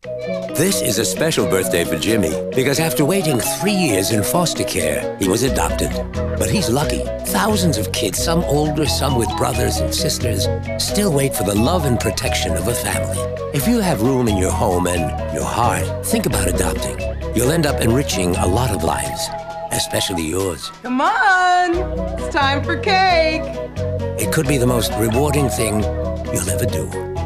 This is a special birthday for Jimmy because after waiting 3 years in foster care, he was adopted. But he's lucky. Thousands of kids, some older, some with brothers and sisters, still wait for the love and protection of a family. If you have room in your home and your heart, think about adopting. You'll end up enriching a lot of lives, especially yours. Come on, it's time for cake. It could be the most rewarding thing you'll ever do.